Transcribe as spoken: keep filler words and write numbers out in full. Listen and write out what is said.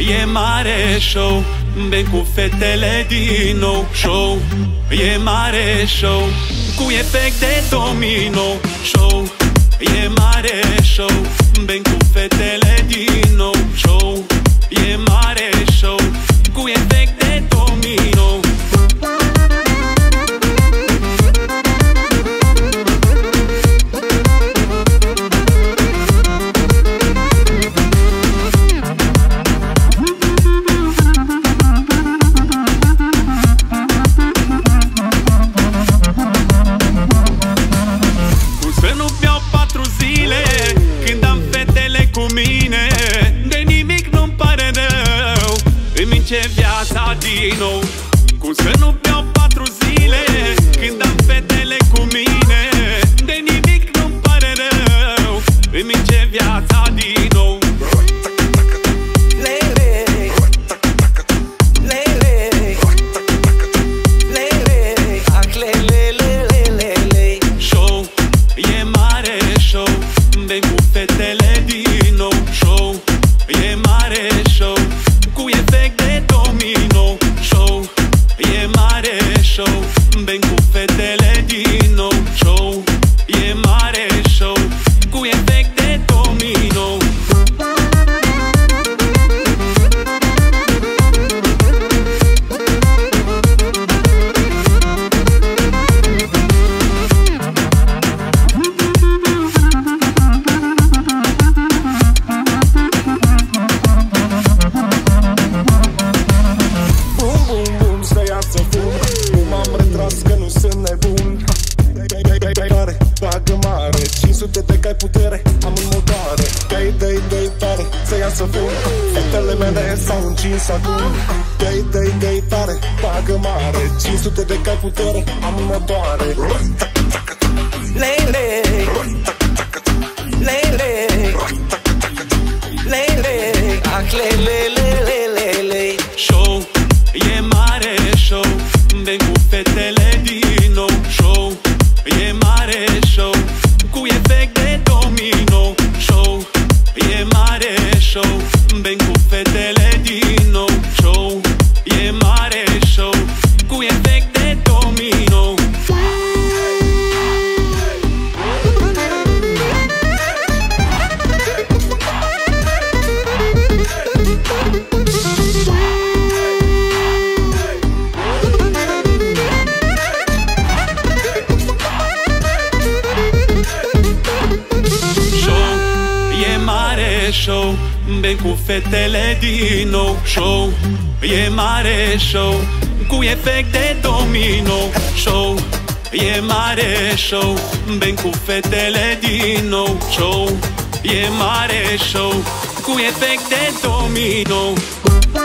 e mare show, bem cu fetele din nou. Show, e mare show, cu efect de domino. Show, e mare show, bem cu fetele din nou. Show, e mare show, cu efect de domino. Viața din nou. Cum să nu beau patru zile când am fetele cu mine? De nimic nu-mi pare rău, îmi mince viața din nou. Lele, lele, lele, ac lele, lele, lele. Show, e mare show, bem cu fetele din nou. Show, e mare show, cu efect de domino. Show, e mare show, bem cu fetele din nou. Show, e mare show, cu efect de domino. De cai putere, am în motoare. Dai, dai, dai tare, să iasă fum. Fetele mele s-au încins acum. Dai, dai, dai tare, bagă mare. cinci sute de cai putere, am în motoare. Lele, lele, lele, ac lele, lele, lele. Show, e mare show, bem cu fetele din nou. Show, e mare show, cu efect de domino. Show, e mare show, bem cu fetele din nou. Show, e mare show, cu efect de domino. Show, bem cu fetele din nou. Show, e mare show, cu efect de domino. Show, e mare show, bem cu fetele din nou. Show, e mare show, cu efect de domino.